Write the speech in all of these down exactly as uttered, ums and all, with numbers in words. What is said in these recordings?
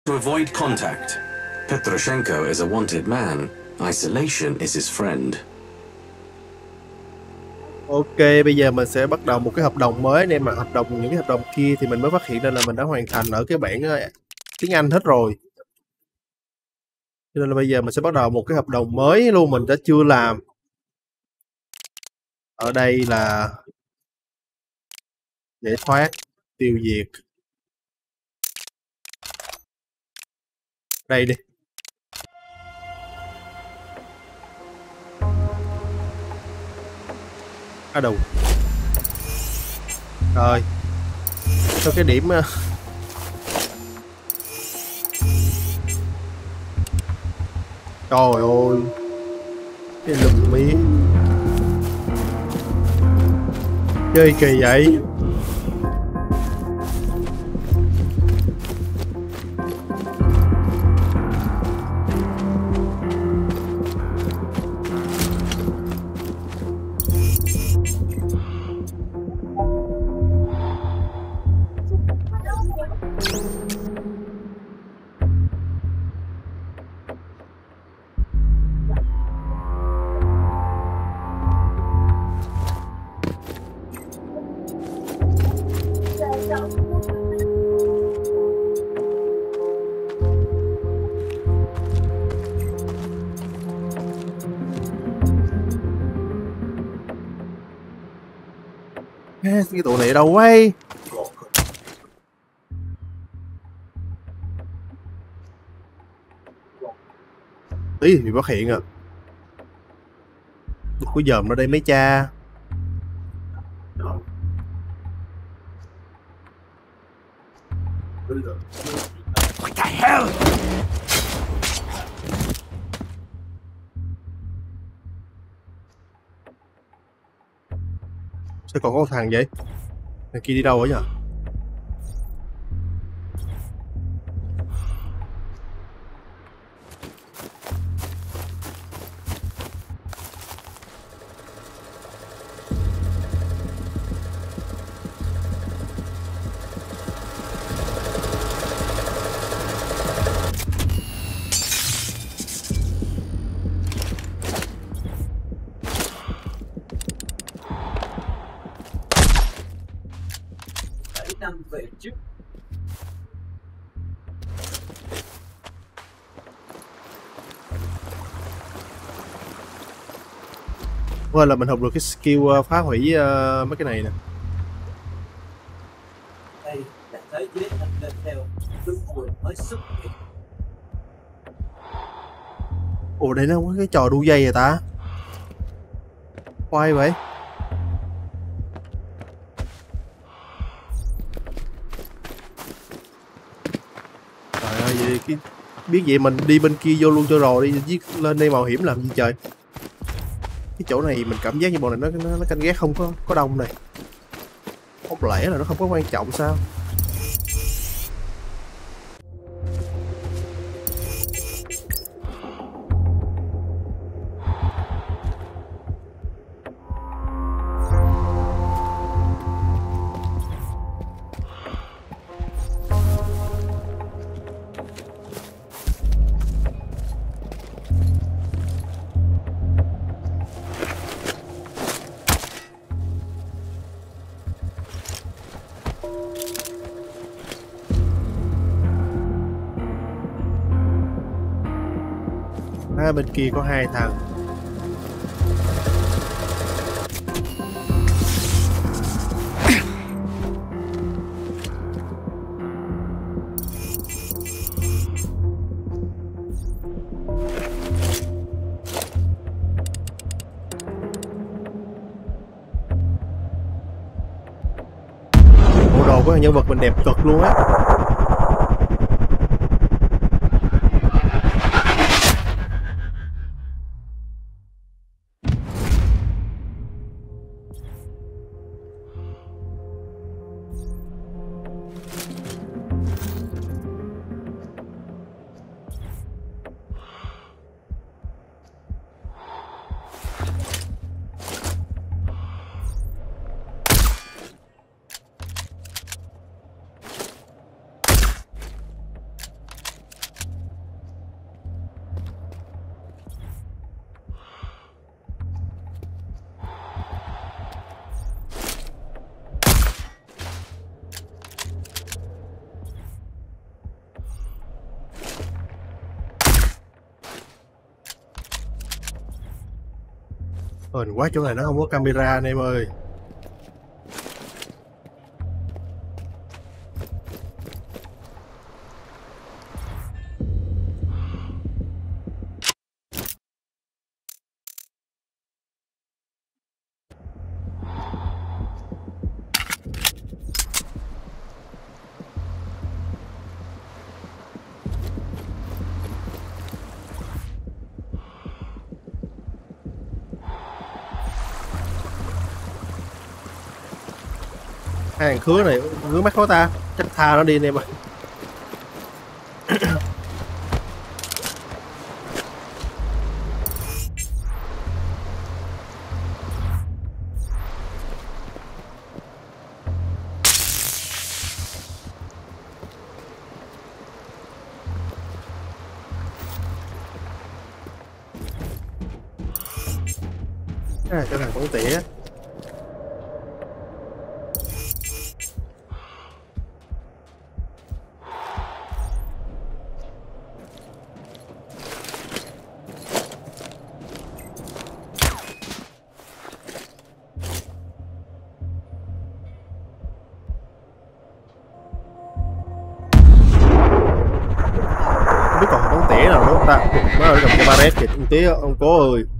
To avoid contact, Petroshenko is a wanted man. Isolation is his friend. Ok, bây giờ mình sẽ bắt đầu một cái hợp đồng mới nên mà hợp đồng những cái hợp đồng kia thì mình mới phát hiện ra là mình đã hoàn thành ở cái bảng tiếng Anh hết rồi. Cho nên là bây giờ mình sẽ bắt đầu một cái hợp đồng mới luôn, mình đã chưa làm. Ở đây là giải thoát, tiêu diệt. Đây đi. À đầu. Rồi. Cho cái điểm trời ơi. Cái lùm mí. Chơi kỳ vậy. Cái tụi này ở đâu quay? Tí thì phát hiện à. Đừng có dòm nó đây mấy cha. What the hell? Sao còn có một thằng vậy? Thằng kia đi đâu rồi nhỉ? Năm về trước. Quên là mình học được cái skill uh, phá hủy uh, mấy cái này nè. Đây là thế giới anh lên theo luân hồi mới xuất hiện. Ủa đây nó có cái trò đu dây rồi ta? Quay vậy? Trời ơi, vậy cái biết vậy mình đi bên kia vô luôn cho rồi đi, giết lên đây mạo hiểm làm gì trời. Cái chỗ này mình cảm giác như bọn này nó nó, nó canh gác không có có đông này. Không lẽ là nó không có quan trọng sao? À, bên kia có hai thằng. Bộ đồ của nhân vật mình đẹp cực luôn á. Hên quá chỗ này nó không có camera anh em ơi. Hàng khứa này ngứa mắt khó ta, chắc tha nó đi anh em ơi. À, cho thằng con tỉa. Biết còn con tỉa nào nữa không ta? Nó ở trong cái barret kìa ông tía, ông cố ơi.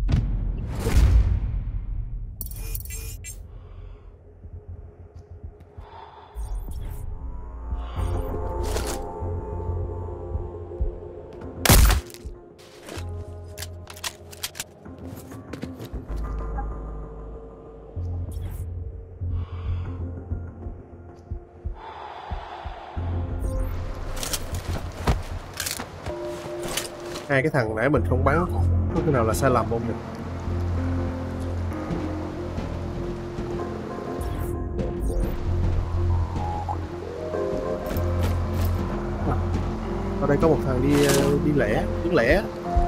Hai cái thằng nãy mình không bắn có cái nào là sai lầm không nhỉ? Ở đây có một thằng đi đi lẻ, đứng lẻ.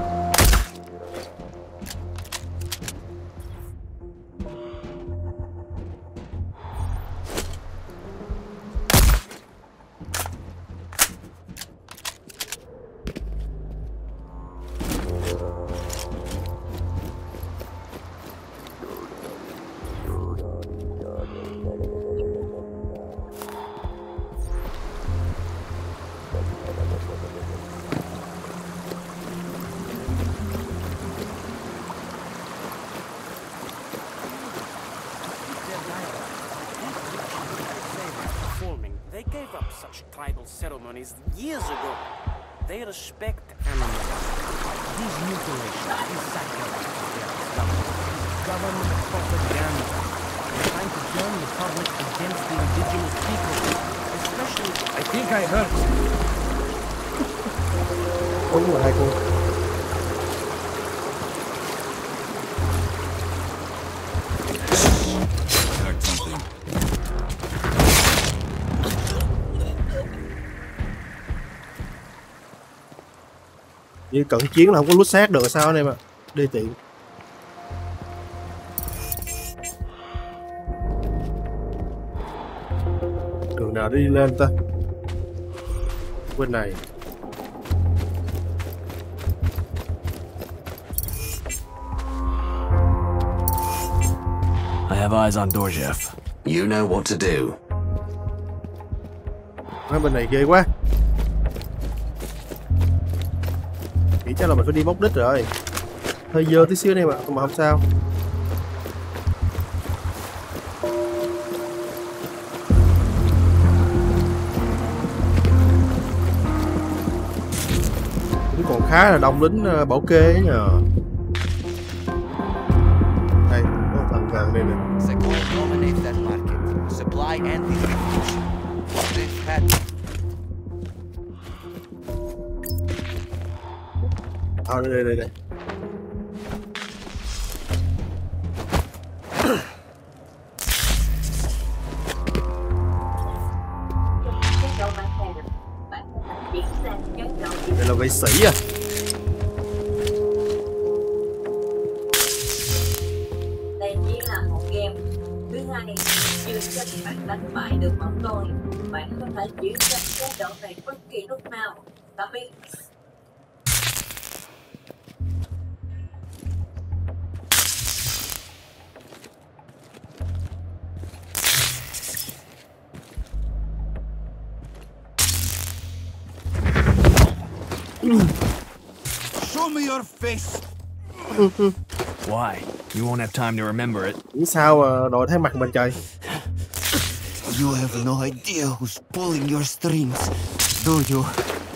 They gave up such tribal ceremonies years ago. They respect animals. This mutilation is sacrifice to their government. Government propaganda. They're trying to turn the public against the indigenous people. Especially, I think I heard. Đúng rồi hai cô. Như cận chiến là không có lút xác được sao anh em ạ. Đi tiện. Đường nào đi lên ta? Bên này. I have eyes on Dorjev. You know what to do. Ở bên này ghê quá. Nghĩ chắc là mình phải đi móc đích rồi. Hơi dơ tí xíu này mà, mà không sao. Cũng còn khá là đông lính bảo kê ấy nhờ. Đây, có một thằng vàng đây nè. Ờ, đây, đây, đây, đây. Đây là vệ sĩ à. Đây chỉ là một game. Thứ hai, chưa chắc bạn đánh bại được bọn tôi. Bạn có thể chuyển sang chế độ này bất kỳ lúc nào. Tạm biệt. Show me your face. Why? You won't have time to remember it. Nghĩ sao mà đội thấy mặt mình trời. You have no idea who's pulling your strings, do you?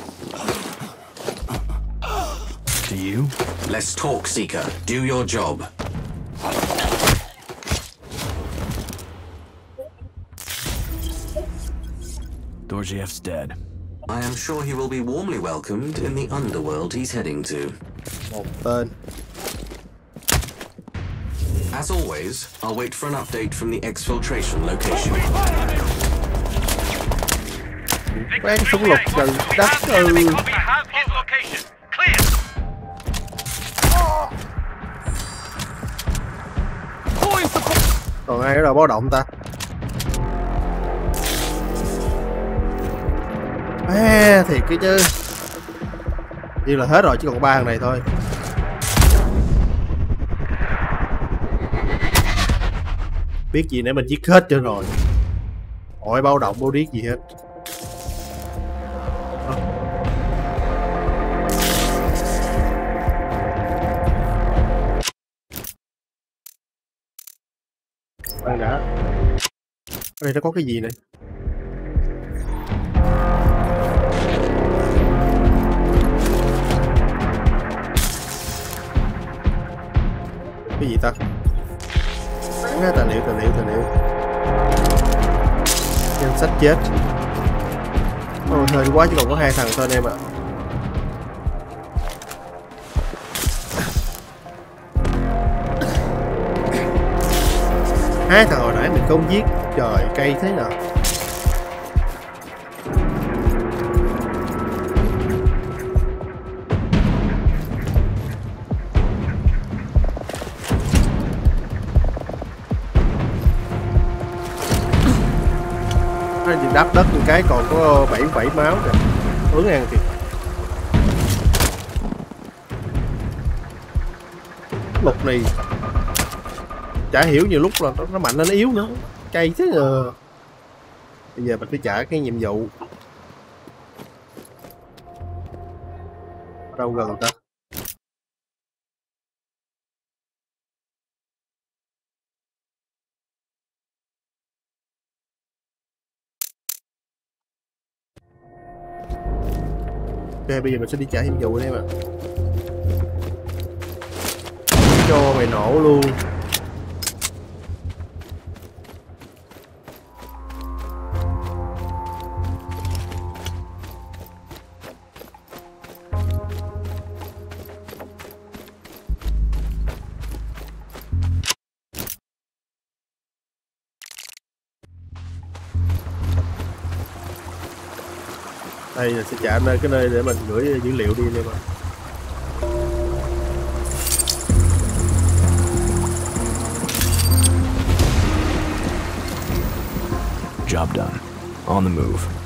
Do you? Let's talk, Seeker. Do your job. Dorjiev's dead. I am sure he will be warmly welcomed in the underworld he's heading to. Một tên. As always, I'll wait for an update from the exfiltration location. Quán súng lục từ đất ư. Còn ai ở đâu báo động ta? À, thiệt cái chứ. Như là hết rồi, chỉ còn ba thằng này thôi. Biết gì nãy mình giết hết trơn rồi. Hỏi báo động báo điếc gì hết. Khoan đã. Ở đây nó có cái gì này? Cái gì ta? À, tài liệu, tài liệu, tài liệu. Danh sách chết. Ôi hơi quá, chỉ còn có hai thằng thôi anh em ạ. Hai thằng hồi nãy mình không giết. Trời, cây thế nào. Đắp đất một cái còn có bảy bảy máu kìa. Hướng ăn kìa. Lục này chả hiểu nhiều lúc là nó mạnh lên nó yếu nữa. Cay thế à. Bây giờ mình phải trả cái nhiệm vụ. Đâu gần ta? Ok, bây giờ mình sẽ đi trả nhiệm vụ đây mà. Cho mày nổ luôn. Đây là sẽ chạm nơi cái nơi để mình gửi dữ liệu đi đây mà. Job done. On the move.